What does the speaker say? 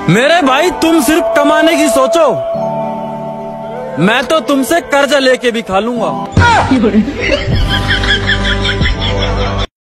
मेरे भाई तुम सिर्फ कमाने की सोचो, मैं तो तुमसे कर्जा लेके भी खा लूंगा।